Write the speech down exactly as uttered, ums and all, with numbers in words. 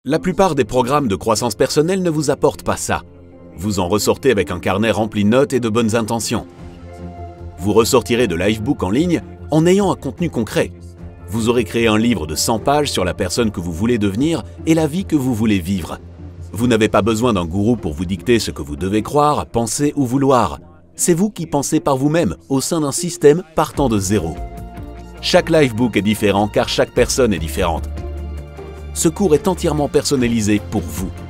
La plupart des programmes de croissance personnelle ne vous apportent pas ça. Vous en ressortez avec un carnet rempli de notes et de bonnes intentions. Vous ressortirez de Livebook en ligne en ayant un contenu concret. Vous aurez créé un livre de cent pages sur la personne que vous voulez devenir et la vie que vous voulez vivre. Vous n'avez pas besoin d'un gourou pour vous dicter ce que vous devez croire, penser ou vouloir. C'est vous qui pensez par vous-même au sein d'un système partant de zéro. Chaque Livebook est différent car chaque personne est différente. Ce cours est entièrement personnalisé pour vous.